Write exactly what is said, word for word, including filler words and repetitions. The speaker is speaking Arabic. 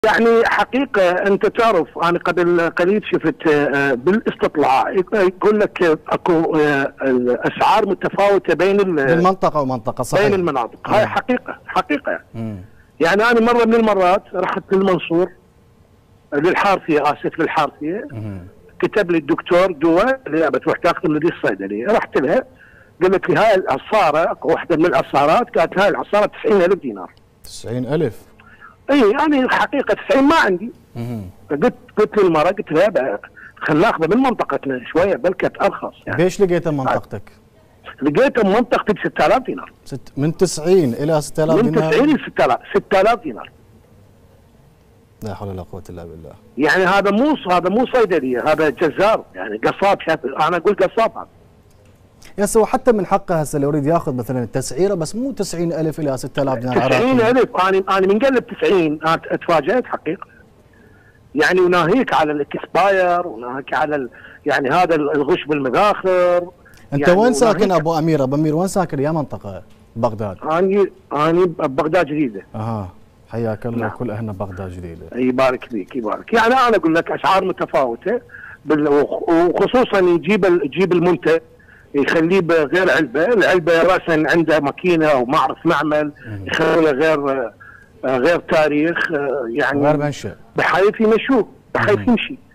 يعني حقيقة أنت تعرف أنا قبل قليل شفت بالاستطلاع يقول لك أكو الأسعار متفاوتة بين المنطقة ومنطقة، صحيح، بين المناطق. هاي حقيقة حقيقة يعني. يعني أنا مرة من المرات رحت للمنصور للحارثية، آسف للحارثية، كتب لي الدكتور دواء اللي بتروح تاخذ من الصيدلية، رحت لها قالت لي هاي العصارة واحدة من العصارات، قالت هاي العصارة تسعين ألف دينار. تسعين ألف؟ اي انا الحقيقه تسعين ما عندي. قلت قلت للمراه قلت لها خلينا ناخذها من منطقتنا شويه بلكت ارخص يعني. بيش لقيتها منطقتك؟ لقيتها منطقتي ب ستة آلاف دينار. ست من تسعين الى ستة آلاف دينار؟ من تسعين ل ستة آلاف ستة آلاف دينار. لا حول ولا قوه الا بالله. يعني هذا مو هذا مو صيدليه، هذا جزار يعني قصاب. انا اقول قصاب هذا. يا سو حتى من حقه هسه لو يريد ياخذ مثلا التسعيره بس مو تسعين ألف الى ستة آلاف دينار عراقي. تسعين ألف انا انا من قلب تسعين اتفاجئت حقيقه. يعني وناهيك على الاكسباير وناهيك على ال... يعني هذا الغش بالمذاخر. انت يعني وين ساكن ابو امير؟ ابو امير وين ساكن؟ يا منطقه بغداد؟ اني اني ببغداد جديده. اها حياك الله. نعم. كل اهلنا بغداد جديده. يبارك فيك يبارك. يعني انا اقول لك اسعار متفاوته بال... وخصوصا يجيب ال... يجيب المنتج يخليه بغير علبه، العلبه راسا عنده ماكينه او ما اعرف معمل يخليه غير غير تاريخ يعني غير منشأ بحيث يمشوه بحيث يمشي.